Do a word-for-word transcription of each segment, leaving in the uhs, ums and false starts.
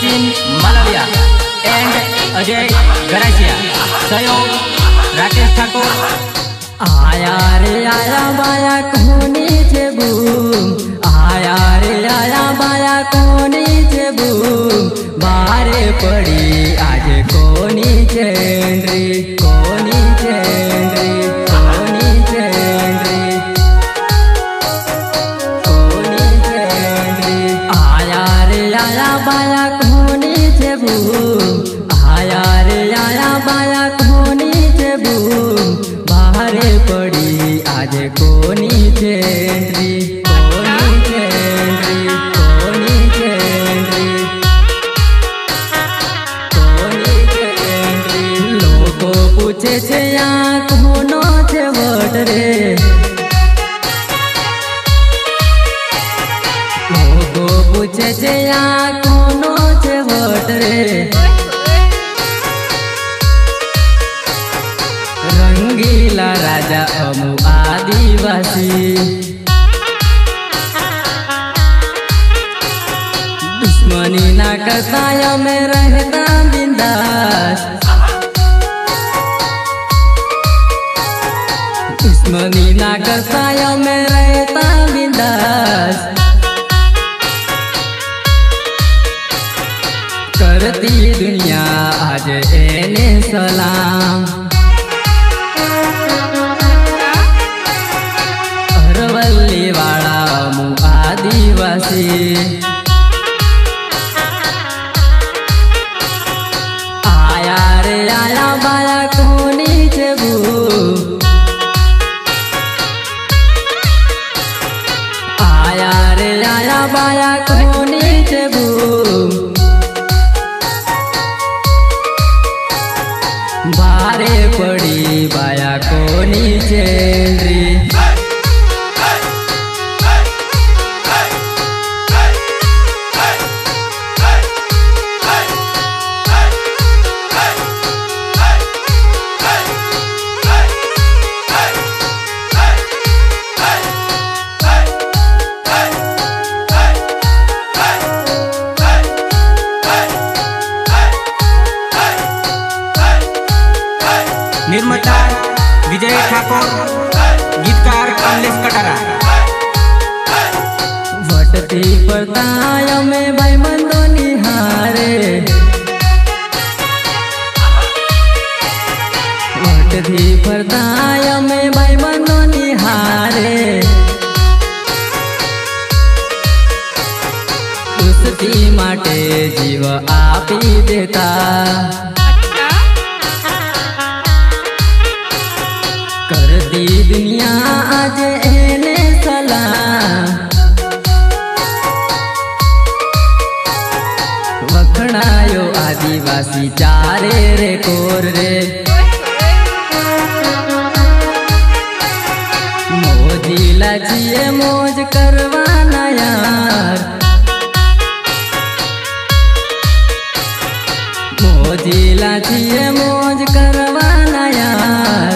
Sachin Malviya and Ajay Garasia. सहयोग राकेश ठाकुर। आया रे आया बाया कोनी जे बूम, आया रे आया बाया कोनी जे बूम, बारे पड़ी आज कोनी चेंद्री, कोनी चेंद्री, कोनी चेंद्री, कोनी चेंद्री। आया रे आया बाया कोनी जे बूम, आया रे आया बाया कोनी जे बूम, बारे पड़ी आज कोनी चेंद्री, कोनी चेंद्री, कोनी चेंद्री, कोनी चेंद्री। लोको पूछे छे या कोनो छे वट रे, लोको पूछे छे या कोनो छे वट रे। रंगीला राजा अमु आदिवासी, दुश्मनी ना करता में रहता बिंदास, दुश्मनी ना करता में रहता बिंदास। करती दुनिया आज एने सलाम, अरवल्ली वाला अमु आदिवासी। आया रे आया बाया कोनी जे बूम, आया रे आया बाया कोनी जे बूम, बारे पड़ी बाया कोनी चेंद्री। निर्माता विजय ठाकुर, गीतकार कमलेश कटारा। वटती परताय में भाई मंदो निहारे, वटती परताय में भाई मंदो निहारे। उसती माटे जीव आपी देता, करती दुनिया आज एने सलाम। वखणायो आदिवासी चारे रे कोर रे, मोजीला जिए मौज करवाना यार, मोजीला जिए मौज करवाना यार।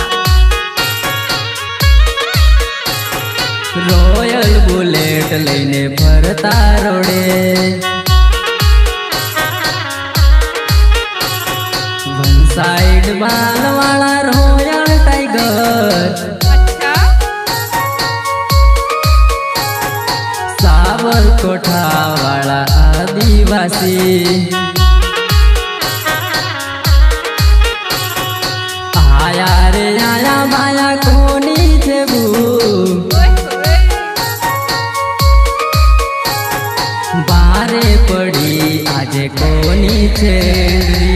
रॉयल बुलेट लईने फरता रोडे, वन साइड बाल वाला रॉयल टाइगर, सावर कोठा वाला आदिवासी। आया रे आया बाया कोनी जे बूम, बारे पड़ी आज कोनी चेंद्री।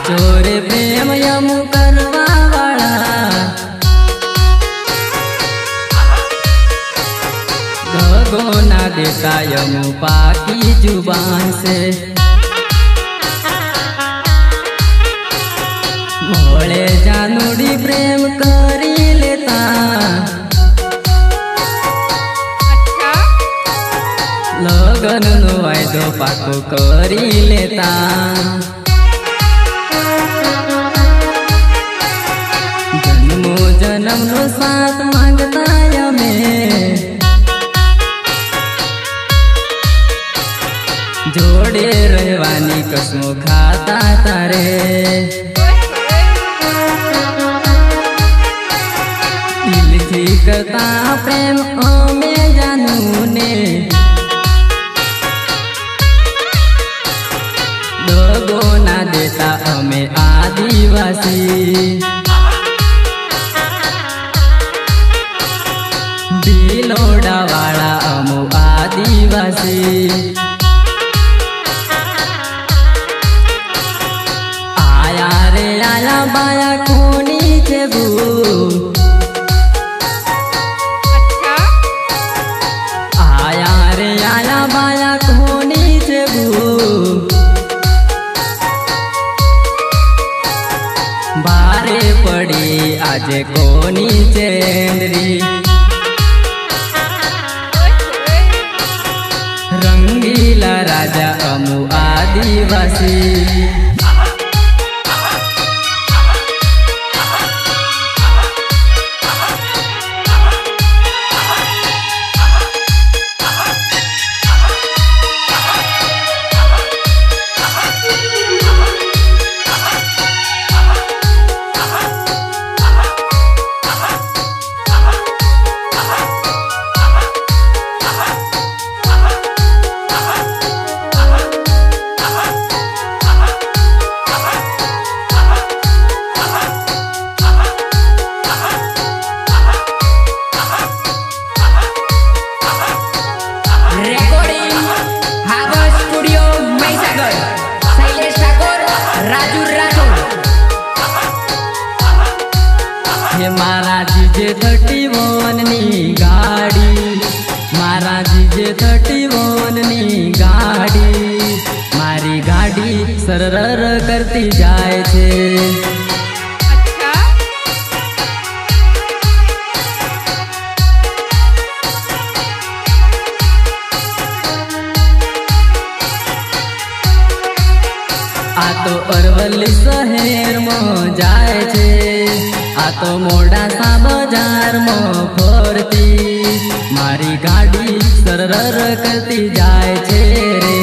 साचो रे प्रेम यम करवा वाला दगो ना देता यम पाकी जुबान से। भोले जानूड़ी प्रेम करी लेता लगन नो वायदो पाको करी लेता। जन्मो जन्म नो साथ मांगता यमे जोड़े रहवानी कसमो खाता तारे। दिल थी करता प्रेम ओमे जानू ने दगो ना देता हमें आदिवासी। बिलोड़ा वाला अमो आदिवासी। आया रे आया बाया कोनी जेबू आया रे आया बाया कोनी जेबू बारे पड़ी आज कोनी चेंदरी। रंगीला राजा अमु आदिवासी। मारा जीजे थर्टी वन नी गाड़ी मारा जीजे थर्टी वन नी गाड़ी मारी गाड़ी सरर करती जाए छे। आ तो अरवली शहर में जाए छे आ तो मोड़ा सा बाजार में फरती मारी गाड़ी सरर करती जाए छे रे।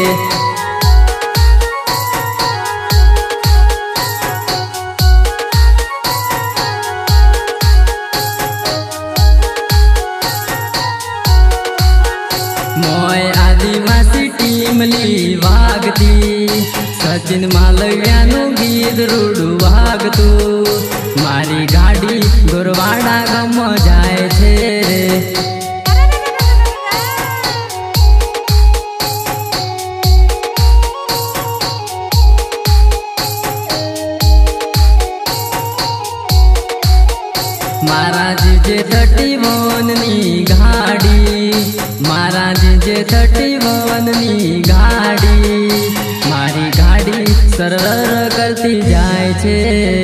मोय आदिवासी टीम ली वागती सचिन मालविया नु गीत रूडू वागतू मारी गाड़ी गोरवाड़ा गम जाए छे रे। मारा जीजे थर्टी वन नी गाड़ी मारा जीजे थर्टी वन नी गाड़ी मारी गाड़ी सरर करती जाए छे।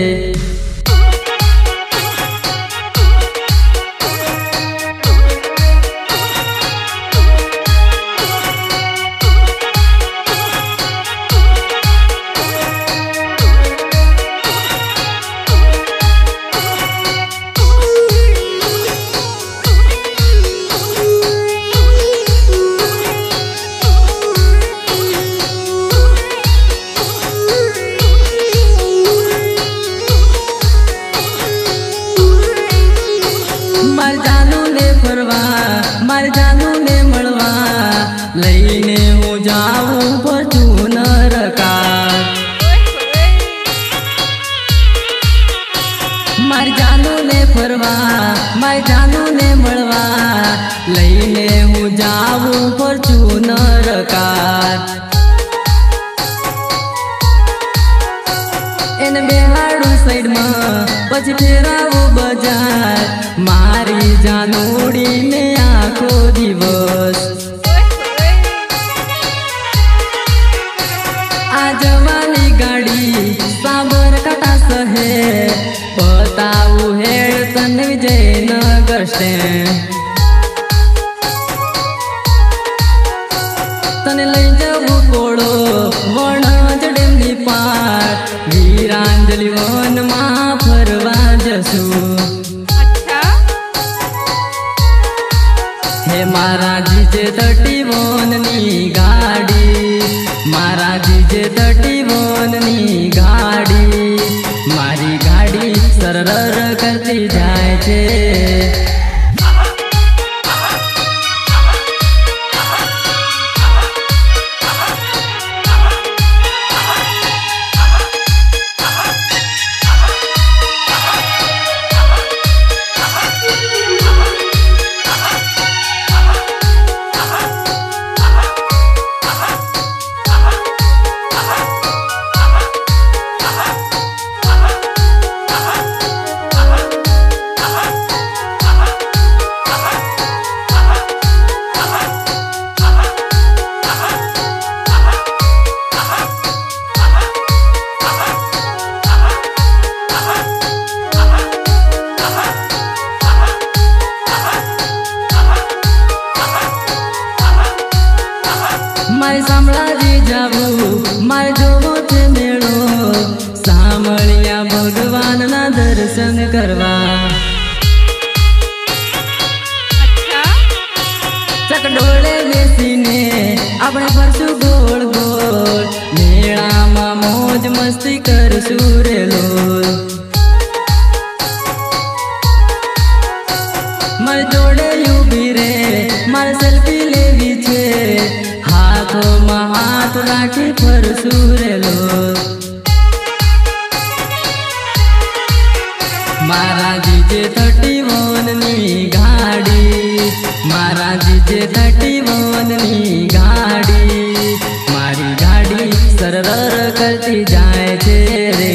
मर जानू ने फरवा मर जानू ने मळवा लईने हूँ जाऊँ फॉर्च्यूनर कार। मर जानू ने फरवा मर जानू ने मळवा लईने हूँ जाऊँ फॉर्च्यूनर कार। એને બેહાડું સાઈડમાં પછી ફેરાવું બજાર મારી જાનુડીને આખો દિવસ આ જવાની ગાડી સાબરકાંઠા શહેર બતાવું હેડ તને વિજયનગર સ્ટેન્ડ તને લઈ જવું કોળો વણજ ડેમની પાર વીરાંજલી વનમાં ફરવા જશું હે મારા જીજે થર્ટી વનની ગાડી મારા જીજે થર્ટી વનની ગાડી મારી ગાડી સરર કરતી જાય છે મારે શામળાજી જાવું મારે જોવો છે મેળો સામળિયા ભગવાનના દર્શન કરવા ચકડોળે બેસીને આપણે ફરશું ગોળ ગોળ મેળામાં મોજ મસ્તી કરશું રે લોલ મારે જોડે ઊભી રે મારે સેલ્ફી લેવી છે હાથોમાં હાથ રાખી ફરશું રે લોલ મારા જીજે થર્ટી વનની ગાડી મારા જીજે થર્ટી વનની ગાડી મારી ગાડી સરર કરતી જાય છે રે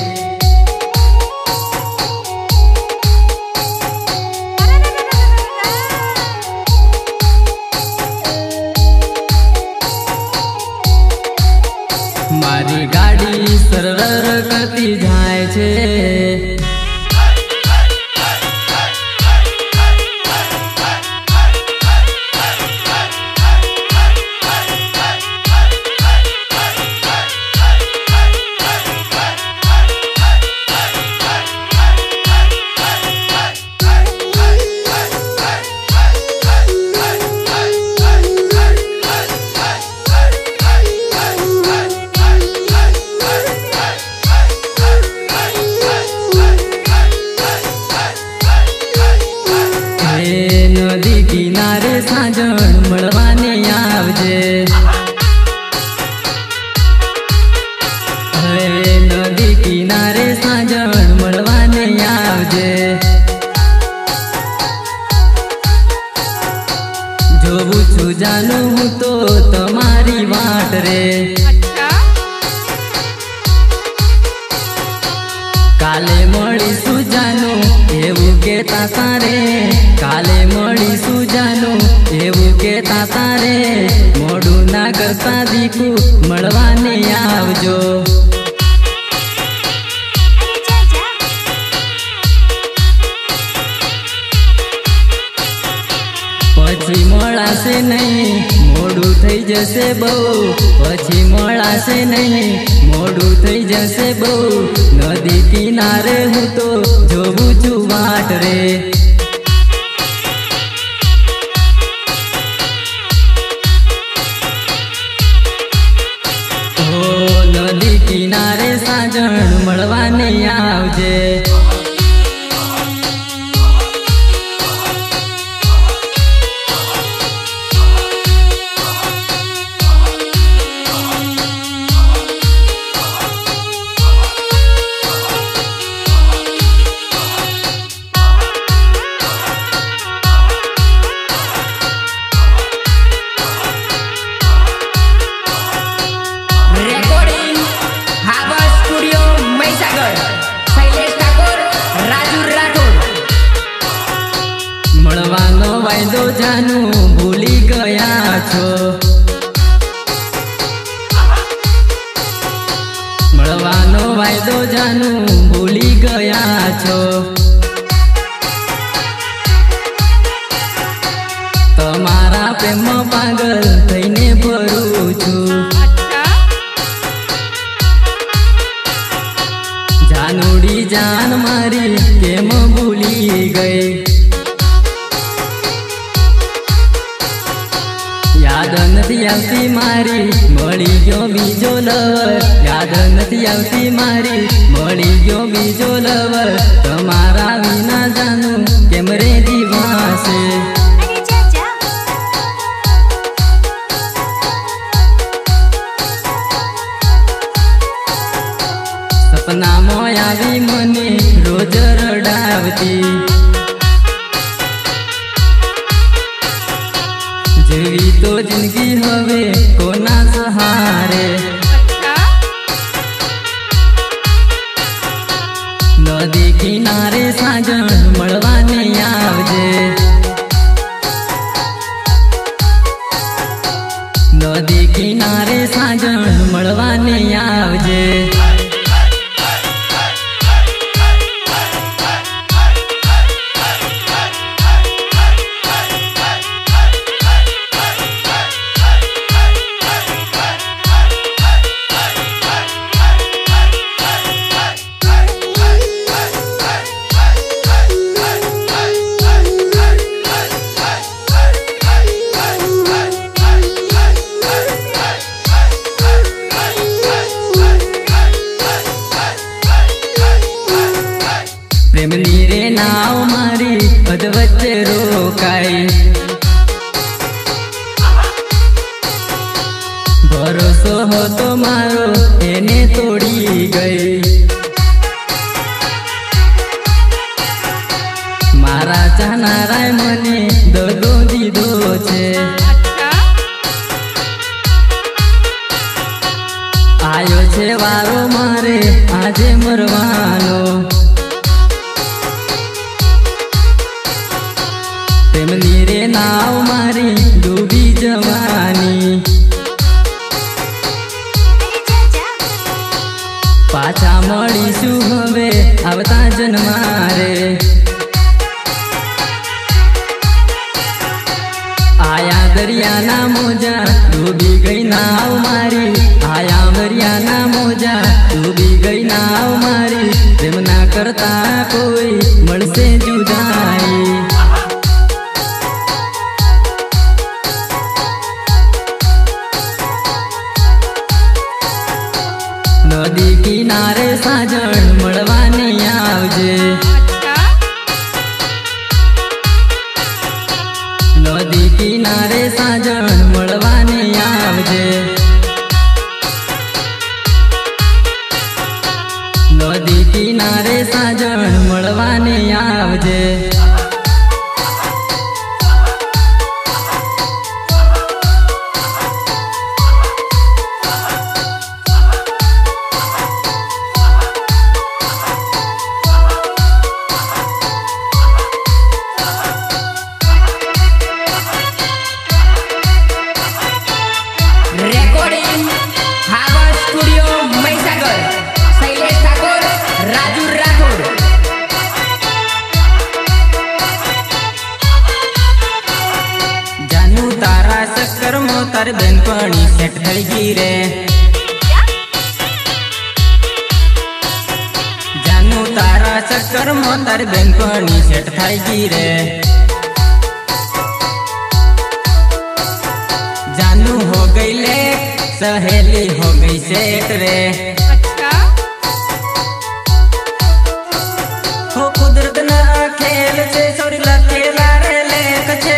મારી ગાડી સરર કરતી જાય છે નદી કિનારે સાજણ મળવાની આવજે હે નદી કિનારે સાજણ મળવાની આવજે જોવું છું જાનું હું તો તમારી વાટ રે કાલે મળીશું જાનું એવું કેતા તારે કાલે મળીશું જાનું એવું કેતા તારે મોડું ના કરતા દીકુ મળવાને આવજો પછી મળાશે નહીં મોડું થઈ જશે બહુ પછી મળાશે નહીં મોડું થઈ જશે બહુ નદી કિનારે હું તો જોઉં છું વાટ રે ઓ નદી કિનારે સાજણ મળવાને આવજે Recording Haba Studio Maisa जानू भूली गया छो। तमारा प्रेम पागल थईने फरू छू। जानूड़ी जान मारी केम भूली गई। याद नहीं आवती मारी मળી गयो बीजो लवर। याद नहीं आवती मारी मળી गयो बीजो लवर। तमारा विना जानू केम रे दिवासे। सपना में आवी मने रोज रडावती। जीवी तो जिंदगी हवे कोना सहारे। नदी किनारे साजन मळवाने आवजे। नदी किनारे साजन मळवाने आवजे। प्रेमनी रे नाव मारी अधवच्चे रोकाई। भरोसो हो तो मारो एने तोड़ी गई। मारा चाहनाराय मने दगो दीधो छे। आयो छे वारो मारे आजे मरवानो। प्रेमनी रे नाव मारी डूबी जवानी। पाछा मळीशुं हवे आवता जन्मारे। आया दरियाना मोजा डूबी गई नाव मारी। आया दरियाना मोजा डूबी गई नाव मारी। प्रेम ना करता कोई मळशे जुदाई। नदी किनारे साजन मळवाने आवजे। नदी किनारे साजन मळवाने आवजे। नदी किनारे साजन मळवाने आवजे। रेकॉर्डिंग हावा स्टुडिओ म्हैसागर। शैलेश ठाकोर, राजू राठोड। जानू तारा चक्कर में तार बेनपणी सेट थई गई रे। जानू तारा चक्कर में तार बेनपणी सेट थई गई रे। जानू हो गई ले सहेली हो गई सेठ रे। हो कुदरत ना खेल छे सोरी लखेला रे लेख छे।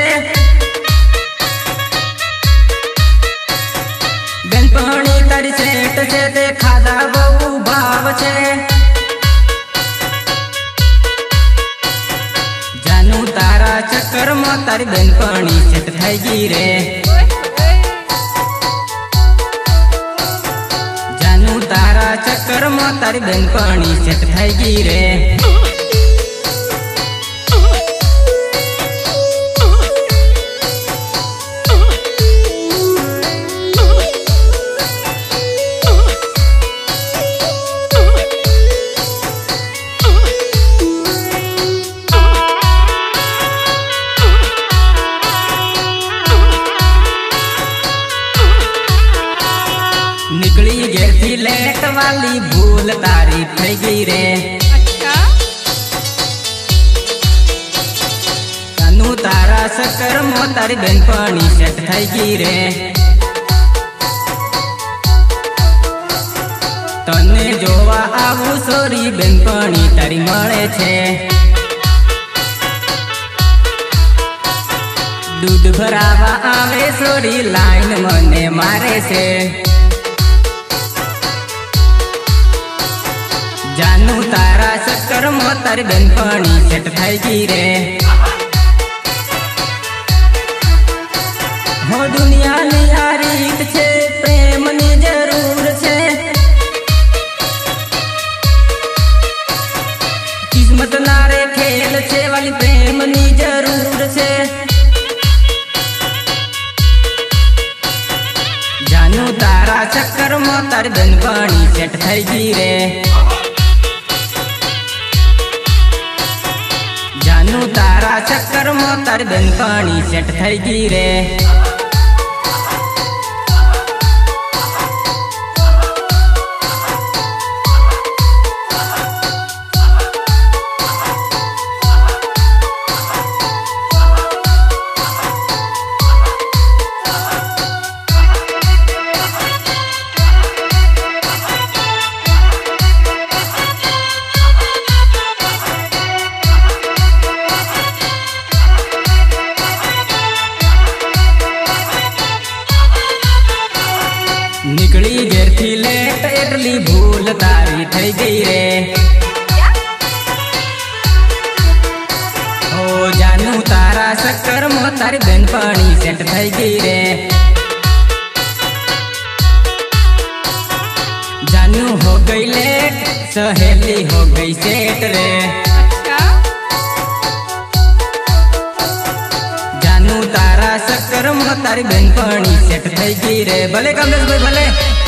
बेनपणी तारी सेठ छे ते खादा बहु भाव छे। जानू तारा चक्कर में तारी बेनपणी सेठ थई गई रे। तारा चक्कर में तारी बेनपणी सेट थई गई रे। चक्कर में तारी बेनपणी सेट થઈ ગઈ રે तने जोवा आवू सोरी बेनपणी तारी मळे छे दूध भरावा आवे सोरी लाइन मने मारे छे जानू तारा चक्कर में तारी बेनपणी सेट થઈ ગઈ रे हो दुनिया नी आ रीत छे प्रेम नी जरूर छे किस्मत नारे खेल छे वाली प्रेम नी जरूर छे जानू तारा चक्कर में तारी बेनपणी सेट થઈ ગઈ रे जानू तारा चक्कर में तारी बेनपणी सेट થઈ ગઈ रे निकली घेर थी लेट एटली भूल तारी થઈ ગઈ रे ओ जानू तारा चक्कर में तारी बेनपणी सेट થઈ ગઈ रे जानू हो गई लेट सहेली हो गई सेट रे जानू तारा चक्कर में तारी बेनपणी सेट થઈ ગઈ रे भले कमलेश भाई भले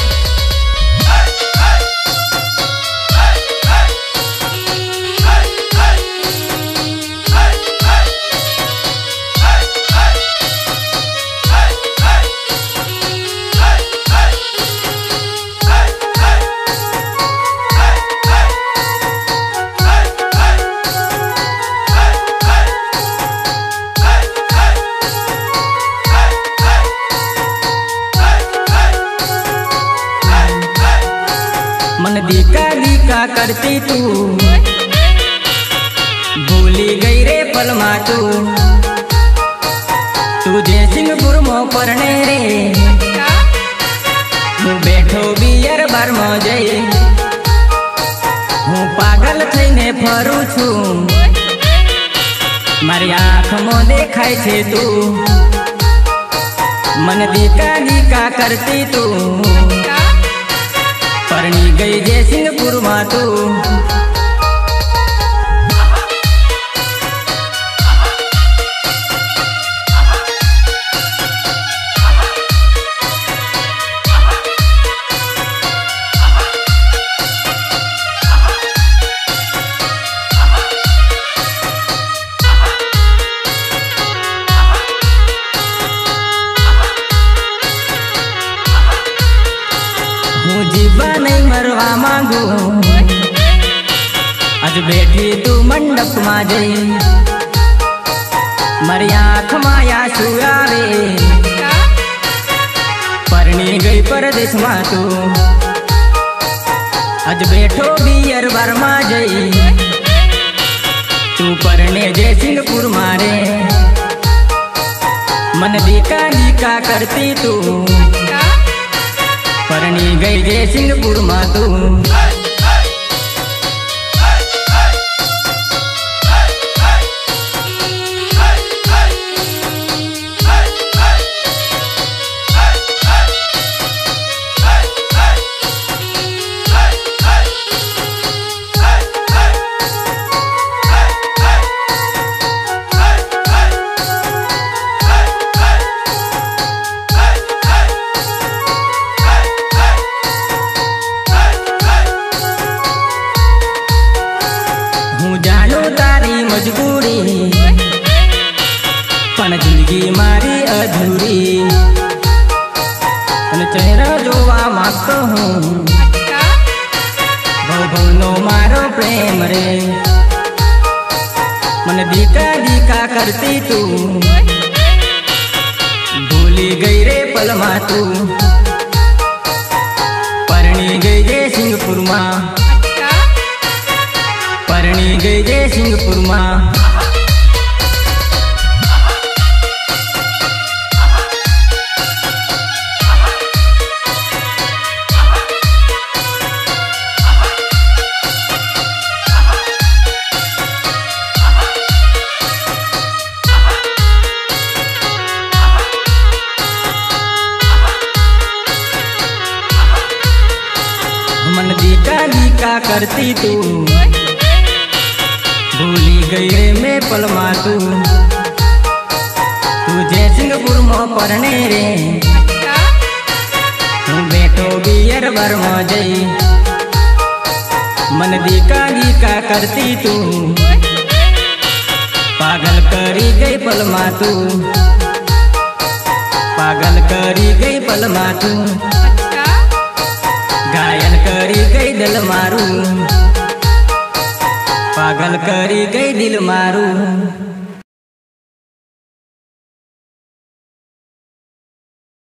मन दीका दीका करती तू भूली गई रे पलमा तू तुझे सिंहपुर मो परने रे हूँ बैठो बियर बार मो जई हूँ पागल थईने फरू छू मारी आँख मो देखाय छे तू मन दीका दीका करती तू परणी गई जे सिंहपुर में तू हूँ जीवा नहीं मरवा मांगू आज बैठी तू मंडप में जई मारी आँख माया सुरावे परणी गई परदेश में तू आज बैठो बियर बार में जई तू परणे जे सिंहपुर मारे मन दीका दीका करती तू परणी गई जे सिंहपुर में तू मजबूरी पण जिंदगी मारी अधूरी चेहरा जोवा मांगतो हूँ भव भवनो मारो प्रेम रे मन दीका दीका करती तू पल में तू परणी गई जे सिंगपुर में परणी गई जे सिंगपुर में मन दीका दीका करती तू भूली गई रे मैं पलमा तू तुझे सिंगपुर में पढ़ने रे तू बेटो बियर भर में जई मन दीका दीका करती तू पागल करी गई पलमा तू पागल करी गई पलमा तू घायल करी गई दिल मारू पागल करी गई दिल मारू।